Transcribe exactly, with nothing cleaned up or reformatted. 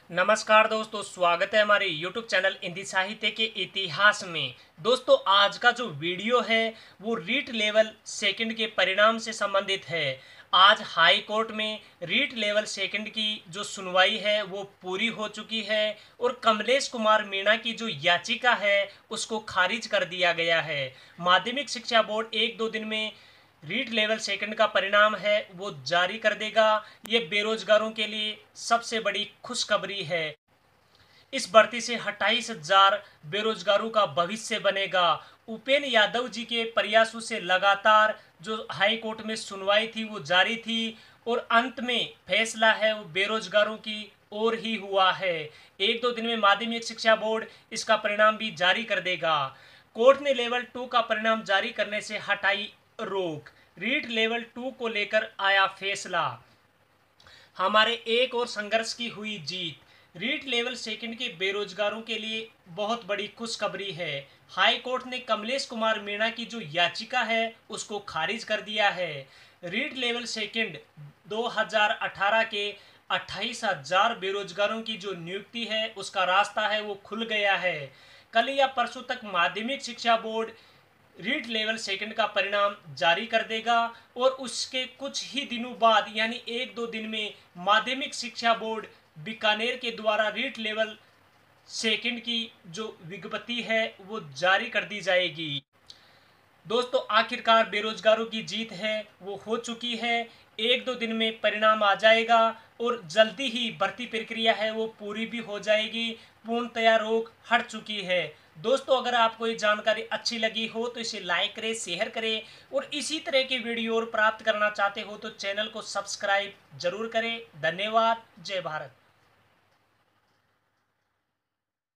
नमस्कार दोस्तों, स्वागत है हमारे यूट्यूब चैनल हिंदी साहित्य के इतिहास में। दोस्तों, आज का जो वीडियो है वो रीट लेवल सेकंड के परिणाम से संबंधित है। आज हाई कोर्ट में रीट लेवल सेकंड की जो सुनवाई है वो पूरी हो चुकी है और कमलेश कुमार मीणा की जो याचिका है उसको खारिज कर दिया गया है। माध्यमिक शिक्षा बोर्ड एक दो दिन में रीट लेवल सेकंड का परिणाम है वो जारी कर देगा। ये बेरोजगारों के लिए सबसे बड़ी खुशखबरी है। इस भर्ती से अट्ठाईस हजार बेरोजगारों का भविष्य बनेगा। उपेंद्र यादव जी के प्रयासों से लगातार जो हाई कोर्ट में सुनवाई थी वो जारी थी और अंत में फैसला है वो बेरोजगारों की ओर ही हुआ है। एक दो दिन में माध्यमिक शिक्षा बोर्ड इसका परिणाम भी जारी कर देगा। कोर्ट ने लेवल टू का परिणाम जारी करने से हटाई रोक। रीट लेवल टू को लेकर आया फैसला। हमारे एक और संघर्ष की हुई जीत। रीट लेवल सेकंड के बेरोजगारों के लिए बहुत बड़ी खुशखबरी है। हाई कोर्ट ने कमलेश कुमार मीणा की जो याचिका है उसको खारिज कर दिया है। रीट लेवल सेकंड दो हज़ार अठारह के अट्ठाईस हजार बेरोजगारों की जो नियुक्ति है उसका रास्ता है वो खुल गया है। कल या परसों तक माध्यमिक शिक्षा बोर्ड रीट लेवल सेकंड का परिणाम जारी कर देगा और उसके कुछ ही दिनों बाद यानी एक दो दिन में माध्यमिक शिक्षा बोर्ड बीकानेर के द्वारा रीट लेवल सेकंड की जो विज्ञप्ति है वो जारी कर दी जाएगी। दोस्तों, आखिरकार बेरोजगारों की जीत है वो हो चुकी है। एक दो दिन में परिणाम आ जाएगा और जल्दी ही भर्ती प्रक्रिया है वो पूरी भी हो जाएगी। पूर्णतया रोक हट चुकी है। दोस्तों, अगर आपको ये जानकारी अच्छी लगी हो तो इसे लाइक करें, शेयर करें और इसी तरह की वीडियो और प्राप्त करना चाहते हो तो चैनल को सब्सक्राइब जरूर करें। धन्यवाद। जय भारत।